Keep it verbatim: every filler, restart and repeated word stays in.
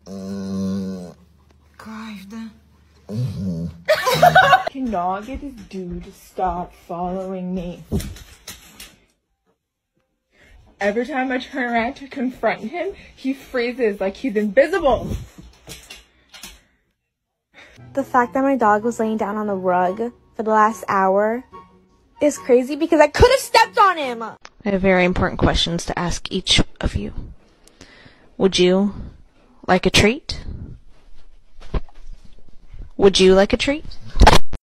Правда? Cannot get this dude to stop following me. Every time I turn around to confront him, he freezes like he's invisible. The fact that my dog was laying down on the rug for the last hour is crazy because I could have stepped on him. I have very important questions to ask each of you. Would you like a treat? Would you like a treat?